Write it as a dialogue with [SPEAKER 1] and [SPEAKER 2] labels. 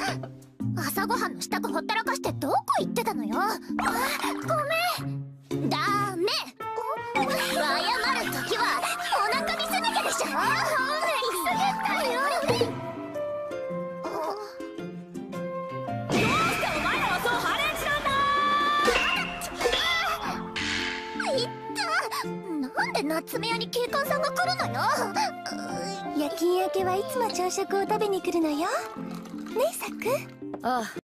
[SPEAKER 1] 朝ごはんの支度ほったらかしてどこ行ってたのよ。ごめん。ダメ。謝るときはお腹見せなきゃでしょ。急げたよ。
[SPEAKER 2] どうしてお前らはそうハレンチなんだ。
[SPEAKER 1] いったなんで夏目屋に警官さんが来るのよ。
[SPEAKER 3] 夜勤明けはいつも朝食を食べに来るのよ。ねえサク。
[SPEAKER 2] ああ。